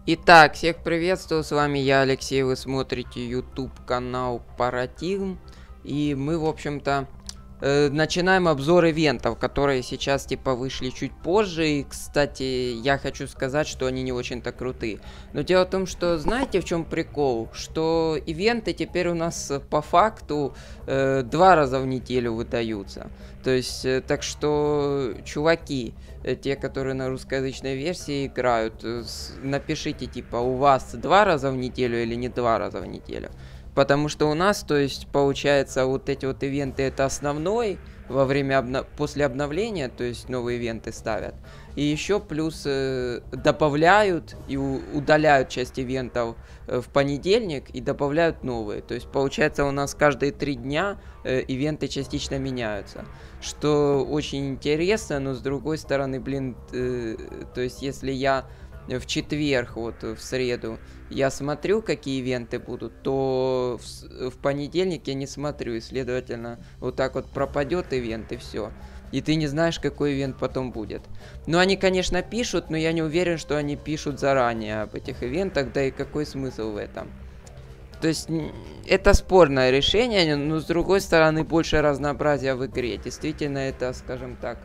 Итак, всех приветствую, с вами я, Алексей, вы смотрите YouTube канал Паратигм. И мы, в общем-то, начинаем обзор ивентов, которые сейчас, типа, вышли чуть позже. И, кстати, я хочу сказать, что они не очень-то крутые. Но дело в том, что, знаете, в чем прикол? Что ивенты теперь у нас по факту 2 раза в неделю выдаются. То есть, так что, чуваки, те, которые на русскоязычной версии играют, напишите, типа, у вас 2 раза в неделю или не 2 раза в неделю. Потому что у нас, то есть, получается, вот эти вот ивенты это основной во время после обновления, то есть новые ивенты ставят. И еще плюс добавляют и удаляют часть ивентов в понедельник и добавляют новые. То есть получается у нас каждые 3 дня ивенты частично меняются. Что очень интересно, но с другой стороны, блин, то есть если я в четверг, вот в среду, я смотрю, какие ивенты будут, то в понедельник я не смотрю, и, следовательно, вот так вот пропадет ивент, и все. И ты не знаешь, какой ивент потом будет. Ну, они, конечно, пишут, но я не уверен, что они пишут заранее об этих ивентах, да и какой смысл в этом. То есть, это спорное решение, но, с другой стороны, больше разнообразия в игре. Действительно, это, скажем так,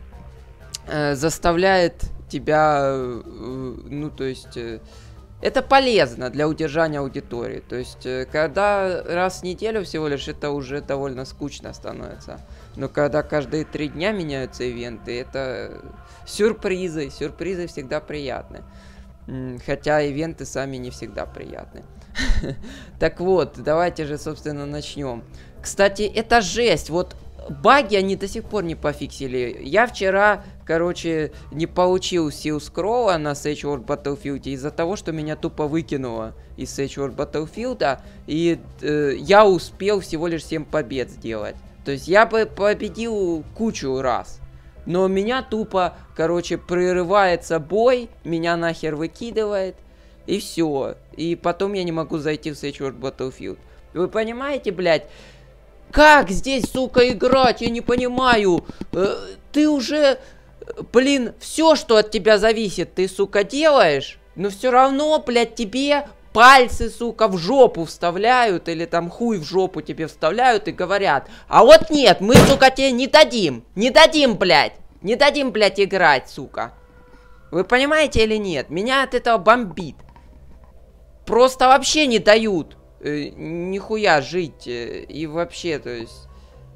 заставляет тебя, ну, то есть, это полезно для удержания аудитории. То есть, когда раз в неделю всего лишь, это уже довольно скучно становится. Но когда каждые 3 дня меняются ивенты, это сюрпризы. Сюрпризы всегда приятны. Хотя ивенты сами не всегда приятны. Так вот, давайте же, собственно, начнем. Кстати, это жесть. Вот баги они до сих пор не пофиксили. Я вчера, короче, не получил сил скролла на Sage World Battlefield из-за того, что меня тупо выкинуло из Sage World Battlefield. И я успел всего лишь 7 побед сделать. То есть я бы победил кучу раз. Но меня тупо, короче, прерывается бой, меня нахер выкидывает. И все. И потом я не могу зайти в Sage World Battlefield. Вы понимаете, блядь? Как здесь, сука, играть? Я не понимаю. Ты уже, блин, все, что от тебя зависит, ты, сука, делаешь. Но все равно, блядь, тебе пальцы, сука, в жопу вставляют. Или там хуй в жопу тебе вставляют и говорят: а вот нет, мы, сука, тебе не дадим. Не дадим, блядь. Не дадим, блядь, играть, сука. Вы понимаете или нет? Меня от этого бомбит. Просто вообще не дают нихуя жить. И вообще, то есть,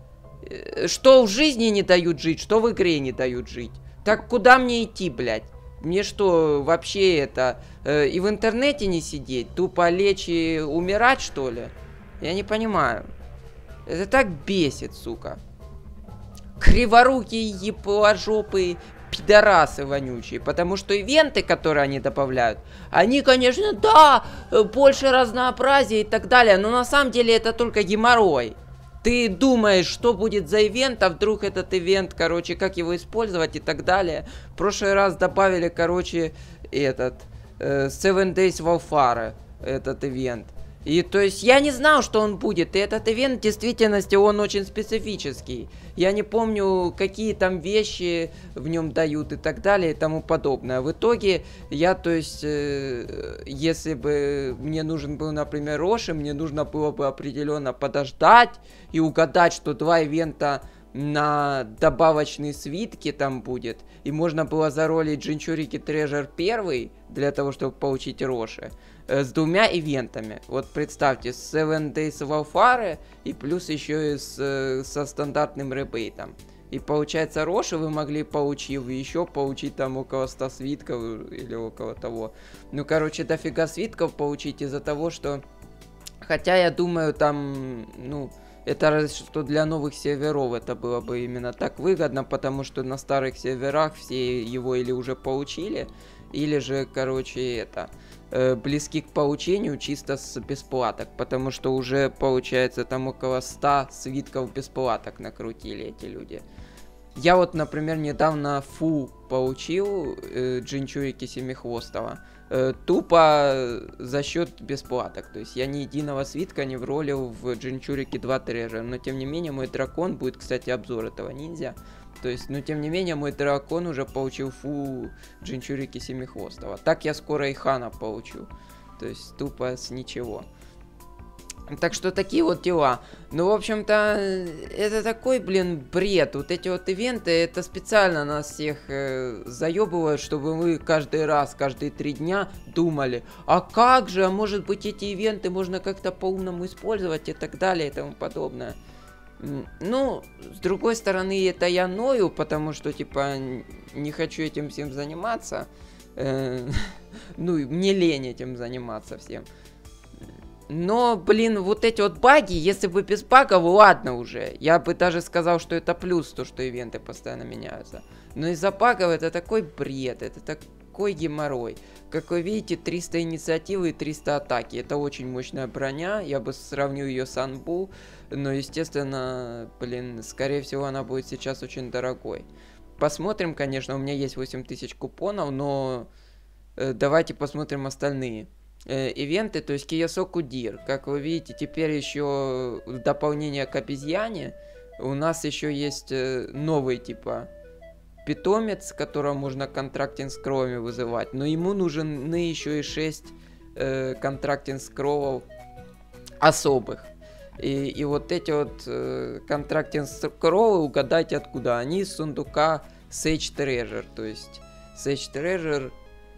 что в жизни не дают жить, что в игре не дают жить. Так куда мне идти, блядь? Мне что, вообще это, и в интернете не сидеть? Тупо лечь и умирать, что ли? Я не понимаю. Это так бесит, сука. Криворукие, ебложопые пидорасы вонючие. Потому что ивенты, которые они добавляют, они, конечно, да, больше разнообразия и так далее. Но на самом деле это только геморрой. Ты думаешь, что будет за ивент, а вдруг этот ивент, короче, как его использовать и так далее. В прошлый раз добавили, короче, этот, Seven Days Warfare, этот ивент. И то есть я не знал, что он будет. И этот ивент в действительности он очень специфический. Я не помню, какие там вещи в нем дают и так далее и тому подобное. В итоге я, то есть, если бы мне нужен был, например, Роши, мне нужно было бы определенно подождать и угадать, что 2 ивента на добавочные свитки там будет. И можно было заролить Джинчурики Treasure 1 для того, чтобы получить Роши. С 2 ивентами. Вот представьте, с Seven Days Warfare и плюс еще и со стандартным ребейтом. И получается, Роши вы могли, получив, еще получить там около 100 свитков или около того. Ну, короче, дофига свитков получить из-за того, что... Хотя, я думаю, там, ну... Это разве что для новых серверов это было бы именно так выгодно, потому что на старых серверах все его или уже получили, или же, короче, это... близки к получению чисто с бесплаток, потому что уже, получается, там около 100 свитков бесплаток накрутили эти люди. Я вот, например, недавно Фу получил Джинчурики Семихвостого, тупо за счет бесплаток. То есть я ни единого свитка не вролил в Джинчурики 2 Treasure, но тем не менее мой дракон, будет, кстати, обзор этого ниндзя, То есть, но тем не менее, мой дракон уже получил фу Джинчурики Семихвостого. Так я скоро и Хана получу. То есть, тупо с ничего. Так что такие вот дела. Ну, в общем-то, это такой, блин, бред. Вот эти вот ивенты, это специально нас всех заебывают, чтобы мы каждый раз, каждые 3 дня думали, а как же, а может быть эти ивенты можно как-то по-умному использовать и так далее и тому подобное. Ну, с другой стороны, это я ною, потому что, типа, не хочу этим всем заниматься. Ну, мне лень этим заниматься всем. Но, блин, вот эти вот баги, если бы без багов, ладно уже. Я бы даже сказал, что это плюс, то, что ивенты постоянно меняются. Но из-за багов это такой бред, это такой геморрой. Как вы видите, 300 инициативы и 300 атаки. Это очень мощная броня, я бы сравнил ее с Анбу. Но, естественно, блин, скорее всего, она будет сейчас очень дорогой. Посмотрим, конечно, у меня есть 8000 купонов, но давайте посмотрим остальные ивенты, то есть Киясоку Дир. Как вы видите, теперь еще в дополнение к обезьяне у нас еще есть новый типа питомец, которого можно контрактинг скроллами вызывать, но ему нужны еще и 6 контрактинг скроллов особых. И вот эти вот контрактинг скроллы, угадайте откуда. Они из сундука Sage Treasure, то есть Sage Treasure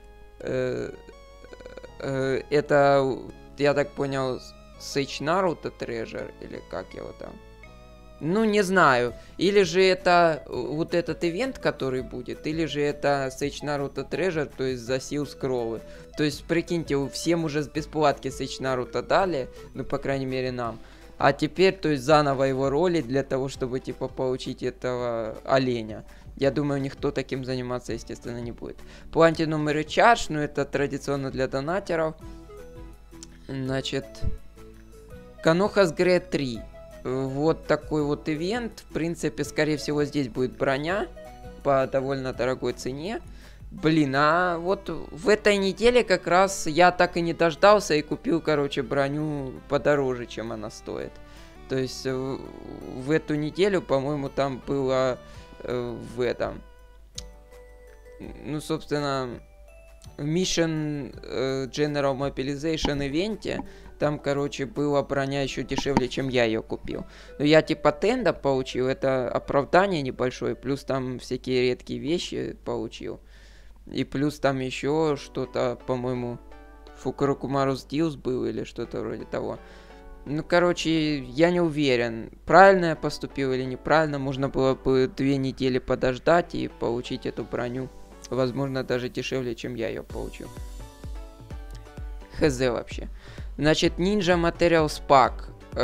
это, я так понял, Sage Naruto Treasure, или как его там. Ну, не знаю. Или же это вот этот ивент, который будет, или же это Sage Naruto Treasure, то есть за сил скроллы. То есть, прикиньте, всем уже с бесплатки Sage Naruto дали, ну, по крайней мере, нам. А теперь, то есть, заново его роли для того, чтобы, типа, получить этого оленя. Я думаю, никто таким заниматься, естественно, не будет. Platinum Recharge, ну, это традиционно для донатеров. Значит, Konoha's Grade 3. Вот такой вот ивент. В принципе, скорее всего, здесь будет броня по довольно дорогой цене. Блин, а вот в этой неделе как раз я так и не дождался и купил, короче, броню подороже, чем она стоит. То есть в эту неделю, по-моему, там было в этом, ну, собственно, в Mission General Mobilization ивенте, там, короче, была броня еще дешевле, чем я ее купил. Но я типа тенда получил, это оправдание небольшое, плюс там всякие редкие вещи получил. И плюс там еще что-то, по-моему, Фукурокумарус Дилс был или что-то вроде того. Ну, короче, я не уверен, правильно я поступил или неправильно. Можно было бы 2 недели подождать и получить эту броню. Возможно, даже дешевле, чем я ее получил. Хз вообще. Значит, Ninja Materials Pack.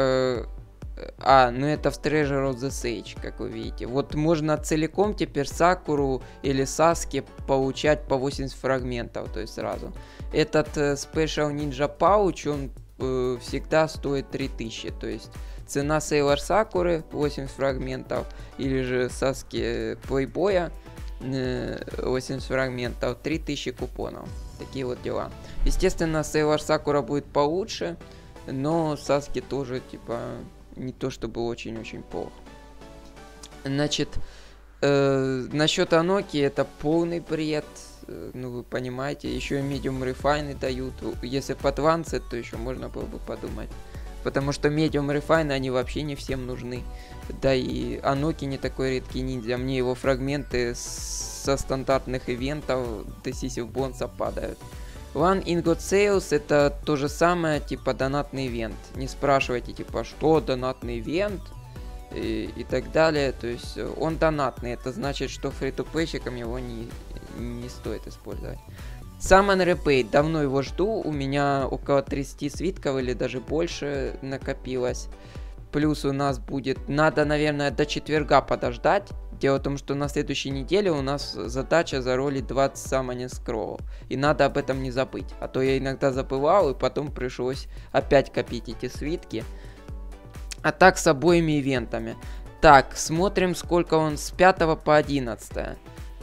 Ну это в Treasure of the Sage, как вы видите. Вот можно целиком теперь Сакуру или Саске получать по 80 фрагментов, то есть сразу. Этот Special Ninja Pouch, он всегда стоит 3000, то есть цена Sailor Сакуры 80 фрагментов, или же Саски Плейбоя 80 фрагментов, 3000 купонов. Такие вот дела. Естественно, Sailor Sakura будет получше, но Саски тоже, типа, не то чтобы очень-очень плохо. Значит, насчет Аноки это полный бред. Ну, вы понимаете, еще и Medium Refine дают. Если по Advanced, то еще можно было бы подумать. Потому что Medium Refine, они вообще не всем нужны. Да и Аноки не такой редкий ниндзя. Мне его фрагменты со стандартных ивентов Decisive Bonds падают. One Ingot Sales это то же самое, типа донатный ивент. Не спрашивайте, типа, что донатный ивент и так далее. То есть он донатный, это значит, что фри-то-плейщикам его не стоит использовать. Summon Repaid, давно его жду, у меня около 30 свитков или даже больше накопилось. Плюс у нас будет, надо, наверное, до четверга подождать. Дело в том, что на следующей неделе у нас задача заролить 20 Summoning Scroll. И надо об этом не забыть. А то я иногда забывал, и потом пришлось опять копить эти свитки. А так с обоими ивентами. Так, смотрим, сколько он с 5 по 11.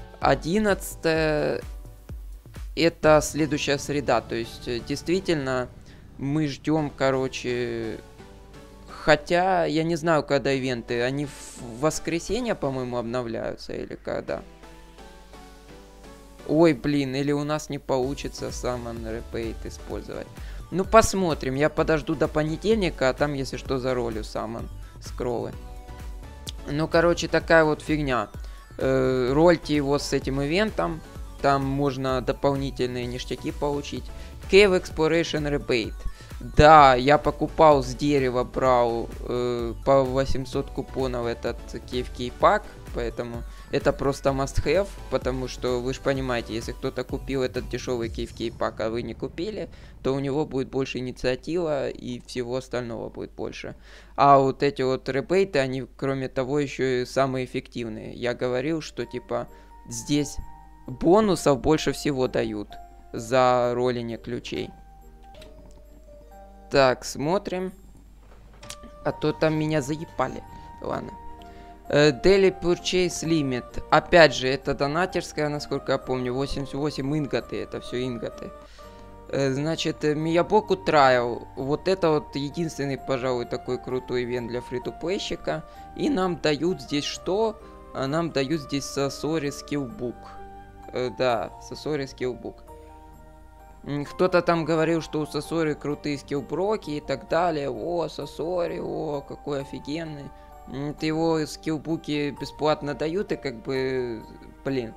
11 это следующая среда. То есть, действительно, мы ждем, короче, Хотя, я не знаю, когда ивенты. Они в воскресенье, по-моему, обновляются или когда. Ой, блин, или у нас не получится Summon Repeat использовать. Ну, посмотрим. Я подожду до понедельника, а там, если что, заролю Summon скроллы. Ну, короче, такая вот фигня. Рольте его с этим ивентом. Там можно дополнительные ништяки получить. Cave Exploration Rebate. Да, я покупал с дерева, брал по 800 купонов этот KFK пак, поэтому это просто must have, потому что вы же понимаете, если кто-то купил этот дешевый KFK пак, а вы не купили, то у него будет больше инициатива и всего остального будет больше. А вот эти вот ребейты, они кроме того еще и самые эффективные. Я говорил, что типа здесь бонусов больше всего дают за роллинг ключей. Так, смотрим. А то там меня заебали. Ладно. Daily Purchase Limit. Опять же, это донатерская, насколько я помню. 88 инготы. Это все инготы. Значит, Миябоку Trial. Вот это вот единственный, пожалуй, такой крутой ивент для фри-то-плейщика. И нам дают здесь что? Нам дают здесь Sasori Skillbook. Да, Sasori Skillbook. Кто-то там говорил, что у Сасори крутые скиллброки и так далее. О, Сасори, о, какой офигенный. Его скиллбуки бесплатно дают, и как бы, блин.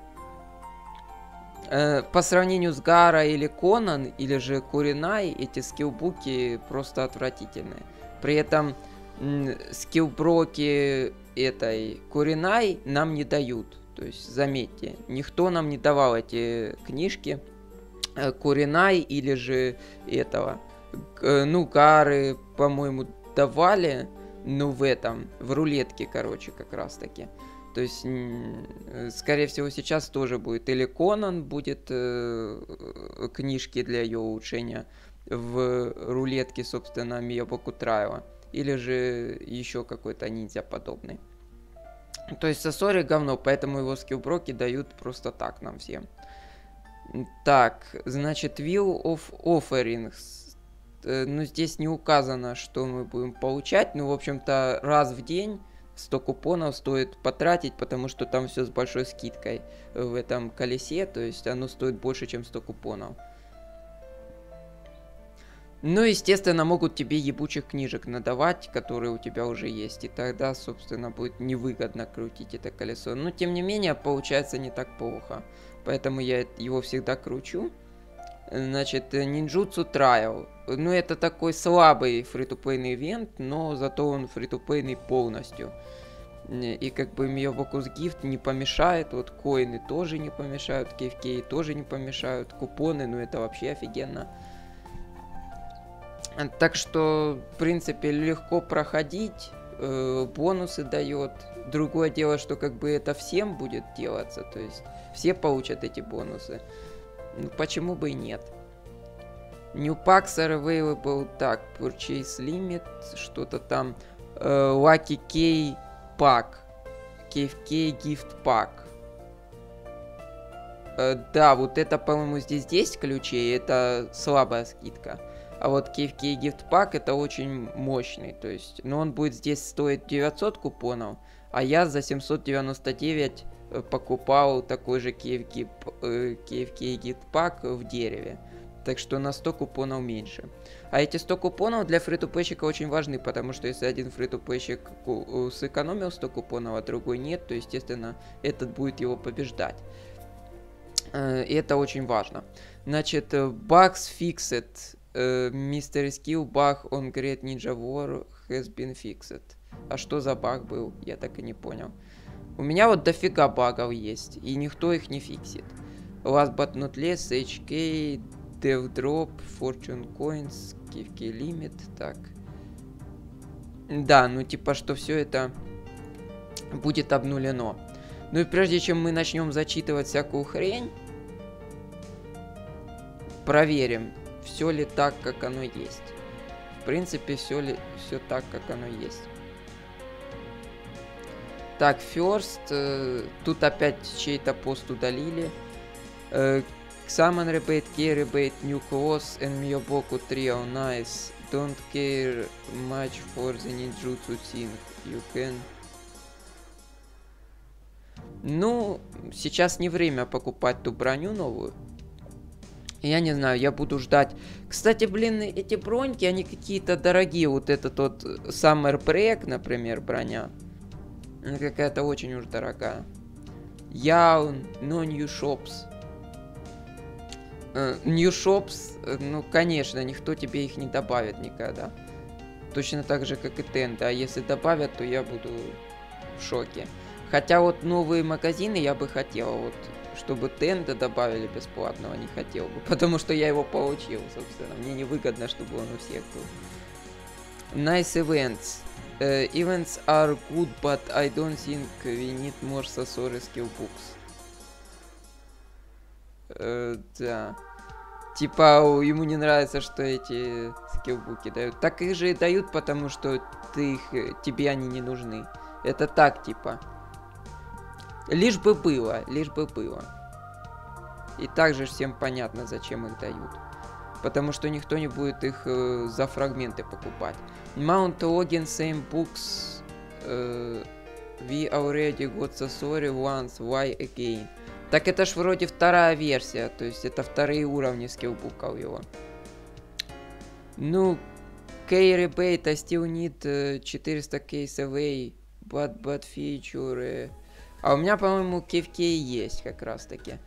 По сравнению с Гара или Конан, или же Куринай, эти скиллбуки просто отвратительные. При этом скиллброки этой Куринай нам не дают. То есть, заметьте, никто нам не давал эти книжки. Куринай или же этого. Ну, Гары, по-моему, давали. Ну, в рулетке, короче, как раз таки. То есть, скорее всего, сейчас тоже будет. Или Конан будет книжки для ее улучшения в рулетке, собственно, Миябоку Трайла. Или же еще какой-то ниндзя подобный. То есть, Сасори говно, поэтому его скиллброки дают просто так нам всем. Так, значит, Wheel of Offerings. Ну, здесь не указано, что мы будем получать. Ну, в общем-то, раз в день 100 купонов стоит потратить, потому что там все с большой скидкой в этом колесе. То есть оно стоит больше, чем 100 купонов. Ну, естественно, могут тебе ебучих книжек надавать, которые у тебя уже есть. И тогда, собственно, будет невыгодно крутить это колесо. Но, тем не менее, получается не так плохо. Поэтому я его всегда кручу. Значит, Ninjutsu Trial. Ну, это такой слабый фри-то-плейный ивент, но зато он фри-то-плейный полностью. И как бы Миябоку's Gift не помешает. Вот коины тоже не помешают. KFK тоже не помешают. Купоны, ну это вообще офигенно. Так что, в принципе, легко проходить. Бонусы дает. Другое дело, что как бы это всем будет делаться. То есть все получат эти бонусы. Ну, почему бы и нет? New Packs are available. Так, Purchase Limit. Что-то там. Lucky K Pack. KFK Gift Pack. Да, вот это, по-моему, здесь 10 ключей. Это слабая скидка. А вот KFK Gift Pack это очень мощный. То есть, но он будет здесь стоить 900 купонов. А я за 799 покупал такой же KFK Gift Pack в дереве. Так что на 100 купонов меньше. А эти 100 купонов для фри-то-плейщика очень важны, потому что если один фри-то-плейщик сэкономил 100 купонов, а другой нет, то, естественно, этот будет его побеждать. И это очень важно. Значит, Bugs Fixed. Mystery Skill Bug on Great Ninja War has been fixed. А что за баг был? Я так и не понял. У меня вот дофига багов есть, и никто их не фиксит. Last but not least, HK, Dev Drop, Fortune Coins, KFK Limit, так. Да, ну типа, что все это будет обнулено. Ну и прежде чем мы начнем зачитывать всякую хрень, проверим, все ли так, как оно есть. В принципе, все так, как оно есть. Так, first. Тут опять чей-то пост удалили. Summon rebate, key rebate, new clothes and Miyoboku trio, nice. Don't care much for the ninjutsu thing. You can... Ну, сейчас не время покупать ту броню новую. Я не знаю, я буду ждать. Кстати, блин, эти броньки, они какие-то дорогие. Вот этот вот Summer Break, например, броня. Она какая-то очень уж дорогая. Yawn, no new shops. New shops, ну, конечно, никто тебе их не добавит никогда. Точно так же, как и Тенды. А если добавят, то я буду в шоке. Хотя вот новые магазины я бы хотел, вот, чтобы Тенда добавили бесплатного, не хотел бы. Потому что я его получил, собственно. Мне невыгодно, чтобы он у всех был. Nice events. Events are good, but I don't think we need more Sasori skill books. Да. Типа, ему не нравится, что эти скиллбуки дают. Так их же и дают, потому что тебе они не нужны. Это так, типа. Лишь бы было, лишь бы было. И также всем понятно, зачем их дают. Потому что никто не будет их за фрагменты покупать. Mount login same books. We already got Sasori once, why again? Так это ж вроде вторая версия, то есть это вторые уровни скиллбуков его. Ну, key rebate, I still need 400 case away, but feature... А у меня, по-моему, KFK есть как раз таки.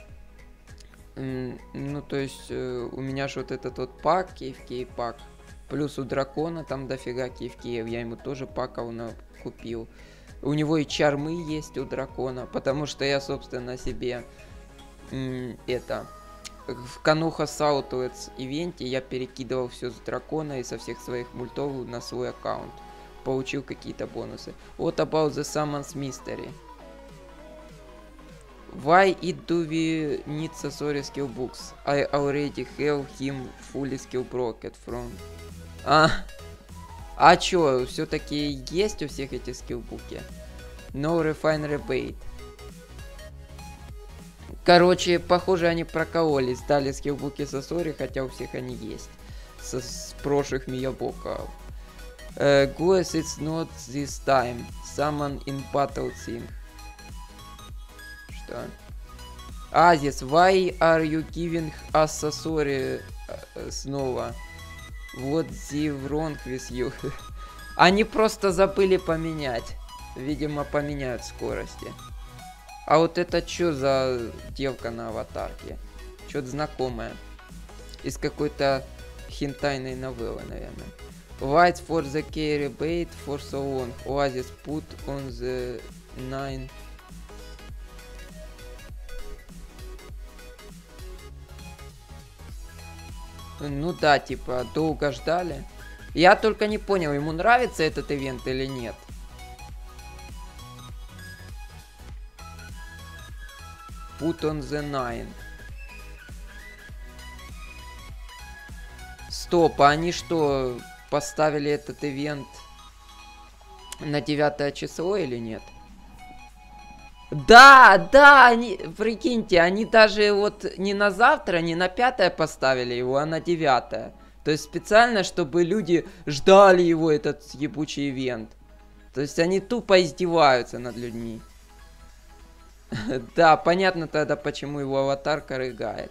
Ну, то есть у меня же вот этот вот пак, KFK пак. Плюс у дракона там дофига KFK, я ему тоже паков купил. У него и чармы есть у дракона, потому что я, собственно, себе в Кануха Southwards ивенте я перекидывал все с дракона и со всех своих мультов на свой аккаунт. Получил какие-то бонусы. What about the Summons Mystery? Why it do we need Sasori skill books? I already have him fully skill broken from... А чё, все-таки есть у всех эти скиллбуки? No refine rebate. Короче, похоже, они прокололись. Дали скиллбуки Sasori, хотя у всех они есть. С прошлых Миябока. Guess it's not this time. Summon in battle thing. Что? Азис, why are you giving us Sasori снова? What the wrong with you? Они просто забыли поменять. Видимо, поменяют скорости. А вот это что за девка на аватарке? Что-то знакомое. Из какой-то хентайной новеллы, наверное. Wait for the key rebate for so long. Oasis put on the 9. Ну да, типа, долго ждали. Я только не понял, ему нравится этот ивент или нет. Put on the 9. Стоп, а они что, поставили этот ивент на 9 число или нет? Да, они, прикиньте, они даже вот не на завтра, не на 5 поставили его, а на 9. То есть специально, чтобы люди ждали его, этот ебучий ивент. То есть они тупо издеваются над людьми. Да, понятно тогда, почему его аватарка рыгает.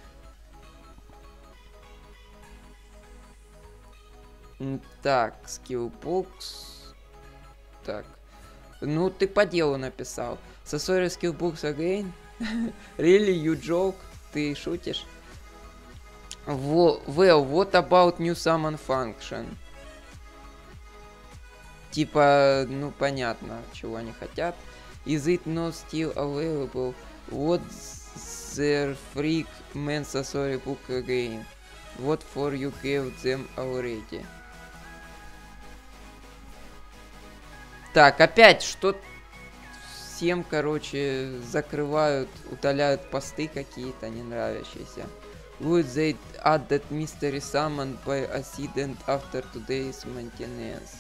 Так, скиллбукс. Так. Ну, ты по делу написал. Sasori skillbooks again? Really, you joke? Ты шутишь? Well, what about new summon function? Типа, ну, понятно, чего они хотят. Is it not still available? What's their freak man Sasori book again? What for you gave them already? Так, опять что всем, короче, закрывают, удаляют посты какие-то не нравящиеся. Would they add that mystery summon by accident after today's maintenance?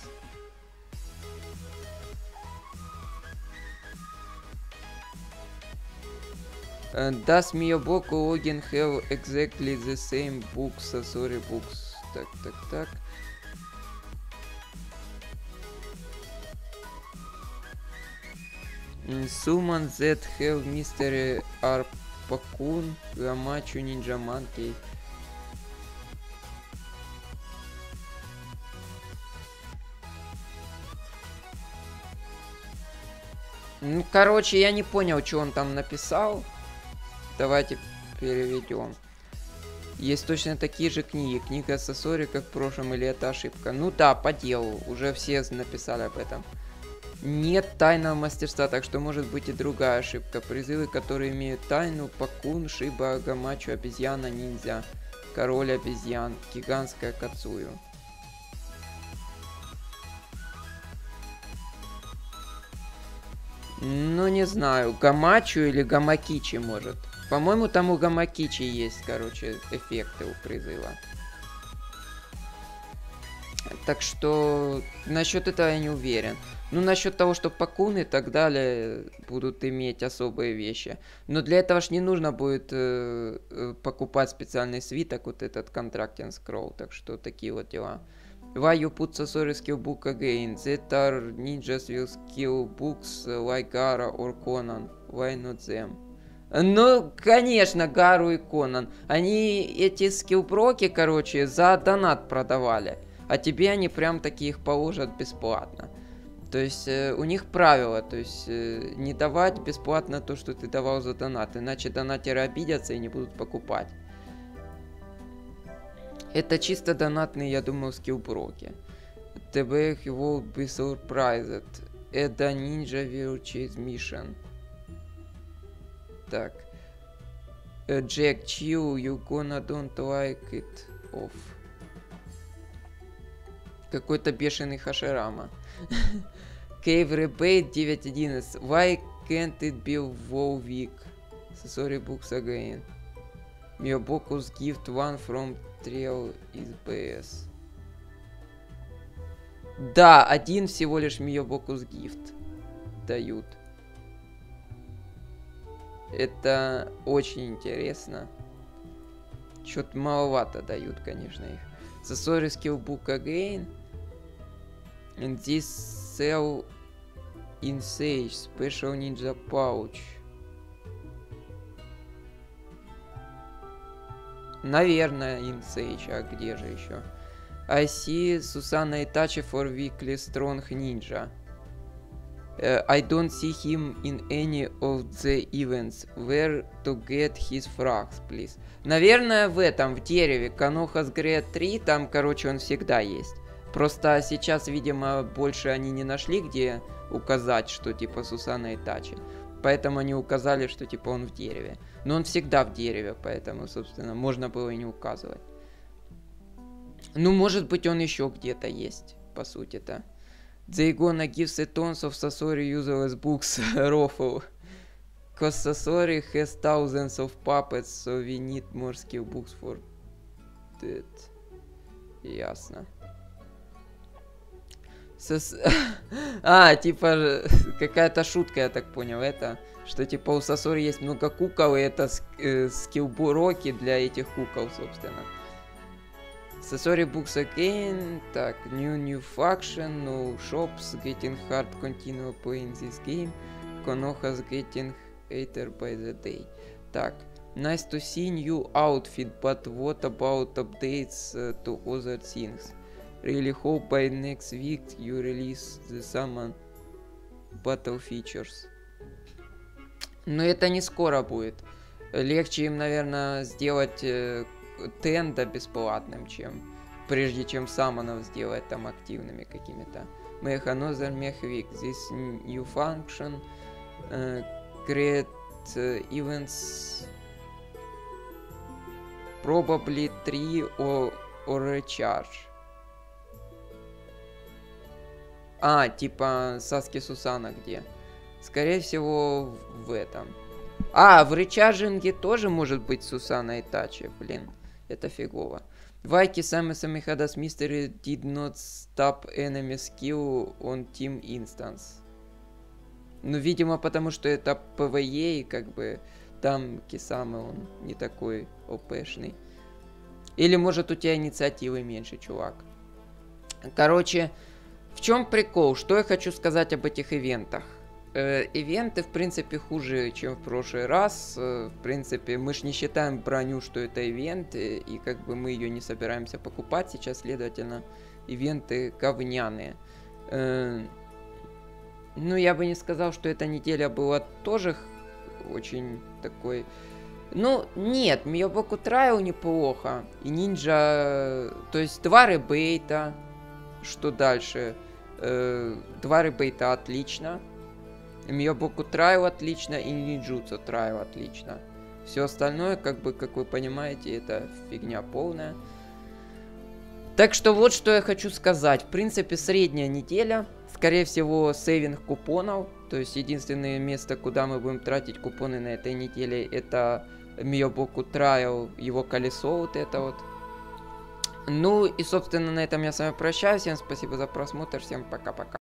Does Miyaboku login have exactly the same books? Sorry, books. Так. Summon that have Mystery Arpakun, Gamachu, Ninja Monkey. Ну, короче, я не понял, что он там написал. Давайте переведем. Есть точно такие же книги. Книга Сосори, как в прошлом, или это ошибка? Ну да, по делу. Уже все написали об этом. Нет тайного мастерства, так что может быть и другая ошибка. Призывы, которые имеют тайну: Пакун, Шиба, Гамачу, обезьяна, ниндзя, король обезьян, гигантская Кацую. Ну, не знаю, Гамачу или Гамакичи, может. По-моему, там у Гамакичи есть, короче, эффекты у призыва. Так что насчет этого я не уверен. Ну, насчет того, что Пакун и так далее будут иметь особые вещи. Но для этого ж не нужно будет покупать специальный свиток, вот этот Contracting Scroll. Так что такие вот дела. Why you put Sasori skill book again? That are ninjas will skill books like Gara or Conan. Why not them? Ну, конечно, Гару и Конан. Они эти скиллброки, короче, за донат продавали. А тебе они прям таки их положат бесплатно. То есть у них правило, то есть не давать бесплатно то, что ты давал за донат. Иначе донатеры обидятся и не будут покупать. Это чисто донатные, я думаю, скиллброки. TB will be surprised. Это Ninja will chase mission. Так. Jack, chill, you gonna don't like it off. Какой-то бешеный Хаширама. Cave Rebate 9.11. Why can't it be WoW Week? Sorry, books again. Miyaboku's gift one from Trail is BS. Да, один всего лишь Miyaboku's gift дают. Это очень интересно. Чё-то маловато дают, конечно, их. Sasori skill book again. And this sell in Sage special ninja pouch. Наверное, in Sage, а где же еще? I see Susana Itachi for weekly strong ninja. I don't see him in any of the events. Where to get his frags, please? Наверное, в этом, в дереве. Канохас Грея 3, там, короче, он всегда есть. Просто сейчас, видимо, больше они не нашли, где указать, что типа Сусана Итачи. Поэтому они указали, что типа он в дереве. Но он всегда в дереве, поэтому, собственно, можно было и не указывать. Ну, может быть, он еще где-то есть, по сути-то. They gonna give the tons of Sasori useless books, Roffle. Cause Sasori has thousands of puppets, so we need more skill books for that. Ясно. А, типа, какая-то шутка, я так понял, это, что типа у Сасори есть много кукол, и это скиллбуроки для этих кукол, собственно. Sasori books again. Так, new faction, no shops, getting hard continue playing this game. Konoha's getting hater by the day. Так, nice to see new outfit, but what about updates to other things? Really hope by next week you release the summon battle features. Но это не скоро будет. Легче им, наверное, сделать тенда бесплатным, прежде чем самонов сделать там активными какими-то. Make another mech week. This new function create events probably 3 or recharge. А, типа Саски Сусана где? Скорее всего, в этом. А, в речаржинге тоже может быть Сусана Итачи. Блин, это фигово. Вайки Сами Хадас Mystery did not stop enemy skill on team instance. Ну, видимо, потому что это PvE, и как бы там Кисамы, он не такой ОПшный. Или может у тебя инициативы меньше, чувак. Короче, в чем прикол? Что я хочу сказать об этих ивентах? Ивенты, в принципе, хуже, чем в прошлый раз. В принципе, мы ж не считаем броню, что это ивент, и как бы мы ее не собираемся покупать сейчас, следовательно, ивенты говняные. Ну, я бы не сказал, что эта неделя была тоже очень такой... Ну, нет, Миябоку Трайл неплохо. И Нинджа... То есть 2 ребейта. Что дальше? 2 ребейта отлично. Миябоку Трайл отлично. И Нинджутсу Трайл отлично. Все остальное, как вы понимаете, это фигня полная. Так что вот что я хочу сказать. В принципе, средняя неделя. Скорее всего, сейвинг купонов. То есть, единственное место, куда мы будем тратить купоны на этой неделе, это Миябоку Трайл, его колесо вот это вот. Ну и, собственно, на этом я с вами прощаюсь. Всем спасибо за просмотр. Всем пока-пока.